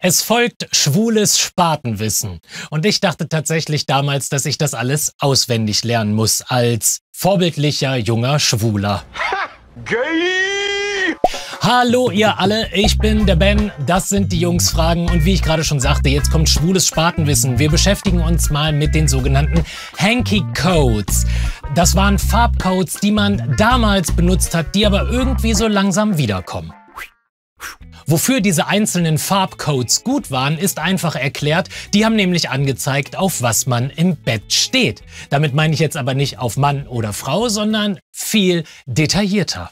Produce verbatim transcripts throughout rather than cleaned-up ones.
Es folgt schwules Spatenwissen. Und ich dachte tatsächlich damals, dass ich das alles auswendig lernen muss, als vorbildlicher junger Schwuler. Ha! Gay! Hallo ihr alle, ich bin der Ben, das sind die Jungsfragen und wie ich gerade schon sagte, jetzt kommt schwules Spatenwissen. Wir beschäftigen uns mal mit den sogenannten Hanky Codes. Das waren Farbcodes, die man damals benutzt hat, die aber irgendwie so langsam wiederkommen. Wofür diese einzelnen Farbcodes gut waren, ist einfach erklärt. Die haben nämlich angezeigt, auf was man im Bett steht. Damit meine ich jetzt aber nicht auf Mann oder Frau, sondern viel detaillierter.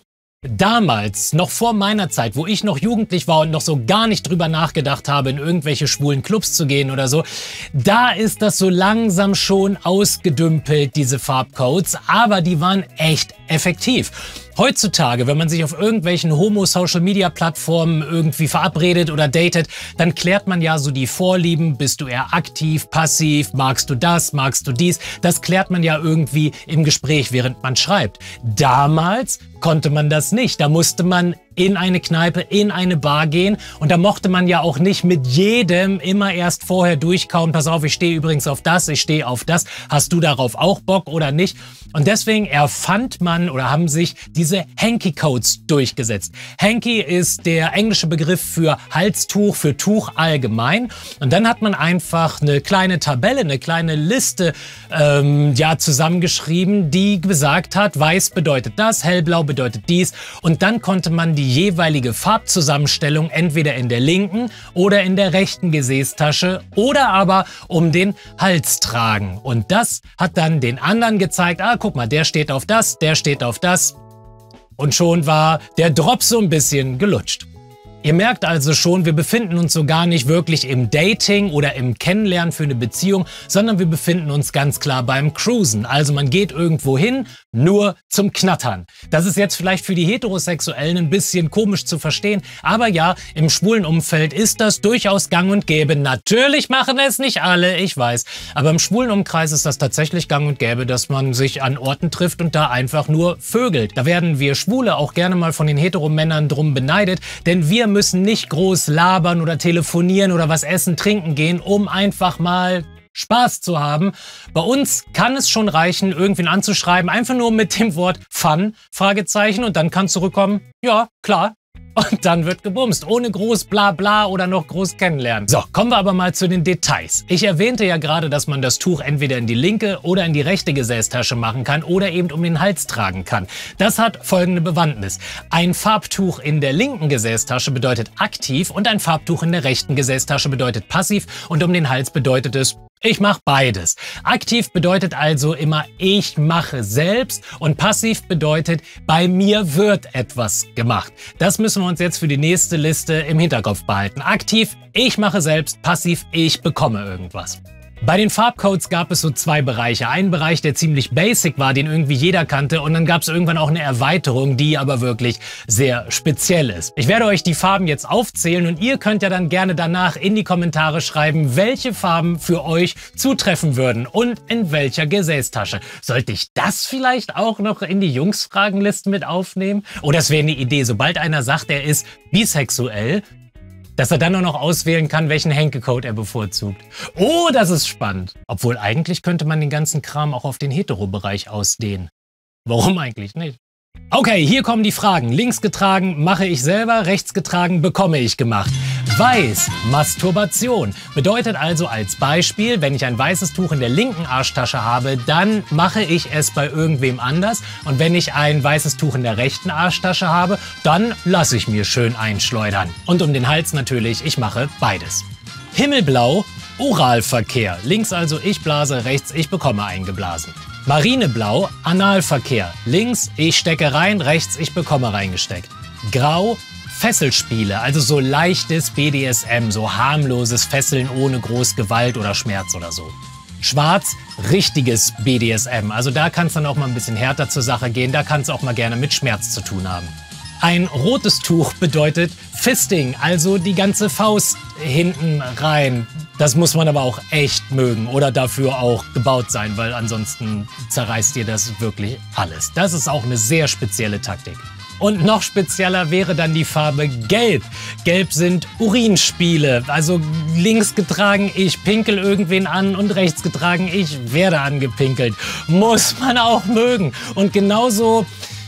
Damals, noch vor meiner Zeit, wo ich noch jugendlich war und noch so gar nicht drüber nachgedacht habe, in irgendwelche schwulen Clubs zu gehen oder so, da ist das so langsam schon ausgedümpelt, diese Farbcodes, aber die waren echt effektiv. Heutzutage, wenn man sich auf irgendwelchen Homo-Social-Media-Plattformen irgendwie verabredet oder datet, dann klärt man ja so die Vorlieben. Bist du eher aktiv, passiv, magst du das, magst du dies? Das klärt man ja irgendwie im Gespräch, während man schreibt. Damals konnte man das nicht. Da musste man in eine Kneipe, in eine Bar gehen und da mochte man ja auch nicht mit jedem immer erst vorher durchkauen. Pass auf, ich stehe übrigens auf das, ich stehe auf das. Hast du darauf auch Bock oder nicht? Und deswegen erfand man oder haben sich diese Hanky Codes durchgesetzt. Hanky ist der englische Begriff für Halstuch, für Tuch allgemein. Und dann hat man einfach eine kleine Tabelle, eine kleine Liste ähm, ja, zusammengeschrieben, die gesagt hat, weiß bedeutet das, hellblau bedeutet dies. Und dann konnte man die jeweilige Farbzusammenstellung entweder in der linken oder in der rechten Gesäßtasche oder aber um den Hals tragen. Und das hat dann den anderen gezeigt, ah, guck mal, der steht auf das, der steht auf das. Und schon war der Drop so ein bisschen gelutscht. Ihr merkt also schon, wir befinden uns so gar nicht wirklich im Dating oder im Kennenlernen für eine Beziehung, sondern wir befinden uns ganz klar beim Cruisen. Also man geht irgendwo hin, nur zum Knattern. Das ist jetzt vielleicht für die Heterosexuellen ein bisschen komisch zu verstehen, aber ja, im schwulen Umfeld ist das durchaus gang und gäbe. Natürlich machen es nicht alle, ich weiß, aber im schwulen Umkreis ist das tatsächlich gang und gäbe, dass man sich an Orten trifft und da einfach nur vögelt. Da werden wir Schwule auch gerne mal von den Heteromännern drum beneidet, denn wir müssen nicht groß labern oder telefonieren oder was essen, trinken gehen, um einfach mal Spaß zu haben. Bei uns kann es schon reichen, irgendwen anzuschreiben, einfach nur mit dem Wort Fun, Fragezeichen, und dann kann zurückkommen, ja, klar. Und dann wird gebumst, ohne groß Blabla oder noch groß kennenlernen. So, kommen wir aber mal zu den Details. Ich erwähnte ja gerade, dass man das Tuch entweder in die linke oder in die rechte Gesäßtasche machen kann oder eben um den Hals tragen kann. Das hat folgende Bewandtnis. Ein Farbtuch in der linken Gesäßtasche bedeutet aktiv und ein Farbtuch in der rechten Gesäßtasche bedeutet passiv und um den Hals bedeutet es, ich mache beides. Aktiv bedeutet also immer, ich mache selbst, und passiv bedeutet, bei mir wird etwas gemacht. Das müssen wir uns jetzt für die nächste Liste im Hinterkopf behalten. Aktiv, ich mache selbst, passiv, ich bekomme irgendwas. Bei den Farbcodes gab es so zwei Bereiche. Ein Bereich, der ziemlich basic war, den irgendwie jeder kannte, und dann gab es irgendwann auch eine Erweiterung, die aber wirklich sehr speziell ist. Ich werde euch die Farben jetzt aufzählen und ihr könnt ja dann gerne danach in die Kommentare schreiben, welche Farben für euch zutreffen würden und in welcher Gesäßtasche. Sollte ich das vielleicht auch noch in die Jungsfragenliste mit aufnehmen? Oder es wäre eine Idee, sobald einer sagt, er ist bisexuell, dass er dann nur noch auswählen kann, welchen Henke-Code er bevorzugt. Oh, das ist spannend. Obwohl eigentlich könnte man den ganzen Kram auch auf den Hetero-Bereich ausdehnen. Warum eigentlich nicht? Okay, hier kommen die Fragen. Links getragen mache ich selber, rechts getragen bekomme ich gemacht. Weiß, Masturbation. Bedeutet also als Beispiel, wenn ich ein weißes Tuch in der linken Arschtasche habe, dann mache ich es bei irgendwem anders. Und wenn ich ein weißes Tuch in der rechten Arschtasche habe, dann lasse ich mir schön einschleudern. Und um den Hals natürlich, ich mache beides. Himmelblau, Oralverkehr. Links also ich blase, rechts ich bekomme eingeblasen. Marineblau, Analverkehr. Links, ich stecke rein, rechts, ich bekomme reingesteckt. Grau, Fesselspiele, also so leichtes B D S M, so harmloses Fesseln ohne groß Gewalt oder Schmerz oder so. Schwarz, richtiges B D S M, also da kann es dann auch mal ein bisschen härter zur Sache gehen, da kann es auch mal gerne mit Schmerz zu tun haben. Ein rotes Tuch bedeutet Fisting, also die ganze Faust hinten rein. Das muss man aber auch echt mögen oder dafür auch gebaut sein, weil ansonsten zerreißt dir das wirklich alles. Das ist auch eine sehr spezielle Taktik. Und noch spezieller wäre dann die Farbe Gelb. Gelb sind Urinspiele. Also links getragen, ich pinkel irgendwen an und rechts getragen, ich werde angepinkelt. Muss man auch mögen. Und genauso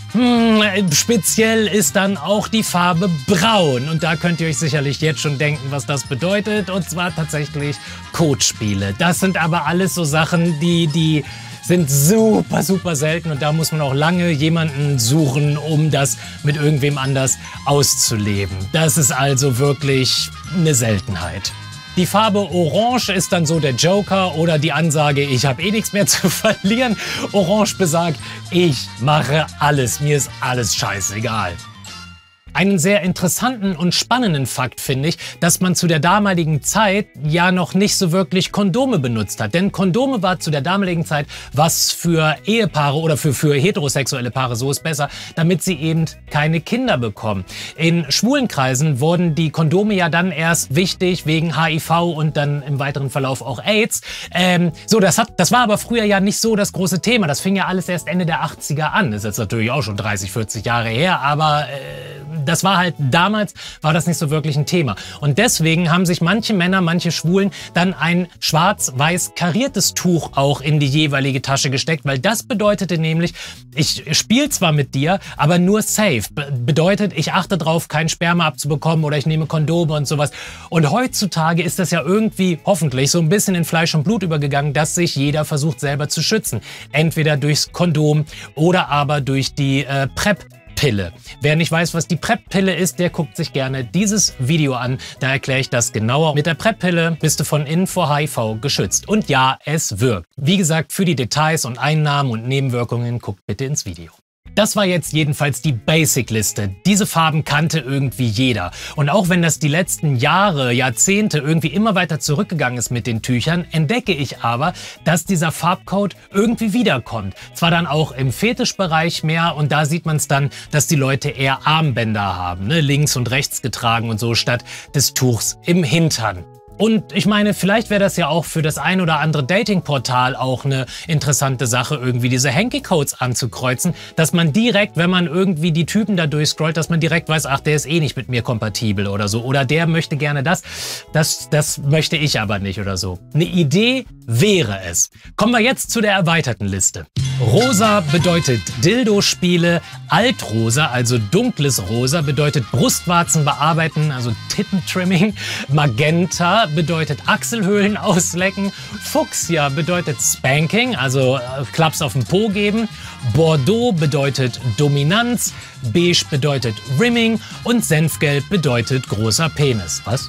hm, speziell ist dann auch die Farbe Braun. Und da könnt ihr euch sicherlich jetzt schon denken, was das bedeutet. Und zwar tatsächlich Kotspiele. Das sind aber alles so Sachen, die, die sind super, super selten. Und da muss man auch lange jemanden suchen, um das mit irgendwem anders auszuleben. Das ist also wirklich eine Seltenheit. Die Farbe Orange ist dann so der Joker oder die Ansage, ich habe eh nichts mehr zu verlieren. Orange besagt, ich mache alles, mir ist alles scheißegal. Einen sehr interessanten und spannenden Fakt finde ich, dass man zu der damaligen Zeit ja noch nicht so wirklich Kondome benutzt hat. Denn Kondome war zu der damaligen Zeit was für Ehepaare oder für, für heterosexuelle Paare, so ist besser, damit sie eben keine Kinder bekommen. In schwulen Kreisen wurden die Kondome ja dann erst wichtig wegen H I V und dann im weiteren Verlauf auch AIDS. Ähm, so, das, hat, das war aber früher ja nicht so das große Thema. Das fing ja alles erst Ende der achtziger an. Das ist jetzt natürlich auch schon dreißig, vierzig Jahre her, aber äh, das war halt, damals war das nicht so wirklich ein Thema. Und deswegen haben sich manche Männer, manche Schwulen dann ein schwarz-weiß kariertes Tuch auch in die jeweilige Tasche gesteckt, weil das bedeutete nämlich, ich spiele zwar mit dir, aber nur safe. Be- bedeutet, ich achte drauf, kein Sperma abzubekommen oder ich nehme Kondome und sowas. Und heutzutage ist das ja irgendwie, hoffentlich, so ein bisschen in Fleisch und Blut übergegangen, dass sich jeder versucht, selber zu schützen. Entweder durchs Kondom oder aber durch die äh, PrEP. Pille. Wer nicht weiß, was die PrEP-Pille ist, der guckt sich gerne dieses Video an. Da erkläre ich das genauer. Mit der PrEP-Pille bist du von innen vor H I V geschützt. Und ja, es wirkt. Wie gesagt, für die Details und Einnahmen und Nebenwirkungen guckt bitte ins Video. Das war jetzt jedenfalls die Basic-Liste. Diese Farben kannte irgendwie jeder. Und auch wenn das die letzten Jahre, Jahrzehnte irgendwie immer weiter zurückgegangen ist mit den Tüchern, entdecke ich aber, dass dieser Farbcode irgendwie wiederkommt. Zwar dann auch im Fetischbereich mehr und da sieht man es dann, dass die Leute eher Armbänder haben, ne? Links und rechts getragen und so statt des Tuchs im Hintern. Und ich meine, vielleicht wäre das ja auch für das ein oder andere Datingportal auch eine interessante Sache, irgendwie diese Hanky-Codes anzukreuzen, dass man direkt, wenn man irgendwie die Typen da durchscrollt, dass man direkt weiß, ach, der ist eh nicht mit mir kompatibel oder so. Oder der möchte gerne das, das, das möchte ich aber nicht oder so. Eine Idee wäre es. Kommen wir jetzt zu der erweiterten Liste. Rosa bedeutet Dildo-Spiele, Altrosa, also dunkles Rosa, bedeutet Brustwarzen bearbeiten, also Tittentrimming, Magenta bedeutet Achselhöhlen auslecken, Fuchsia bedeutet Spanking, also Klaps auf den Po geben, Bordeaux bedeutet Dominanz, Beige bedeutet Rimming und Senfgelb bedeutet großer Penis. Was?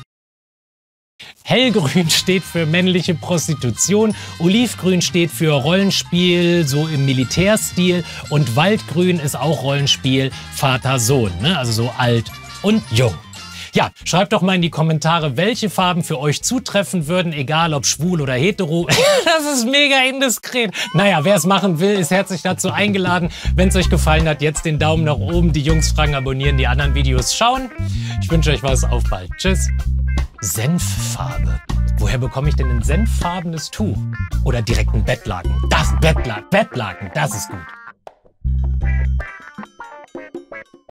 Hellgrün steht für männliche Prostitution, Olivgrün steht für Rollenspiel, so im Militärstil und Waldgrün ist auch Rollenspiel Vater-Sohn, ne? Also so alt und jung. Ja, schreibt doch mal in die Kommentare, welche Farben für euch zutreffen würden, egal ob schwul oder hetero. Das ist mega indiskret. Naja, wer es machen will, ist herzlich dazu eingeladen. Wenn es euch gefallen hat, jetzt den Daumen nach oben, die Jungs fragen, abonnieren, die anderen Videos schauen. Ich wünsche euch was, auf bald. Tschüss. Senffarbe. Woher bekomme ich denn ein senffarbenes Tuch? Oder direkt ein Bettlaken? Das Bettlaken, Bettlaken, das ist gut.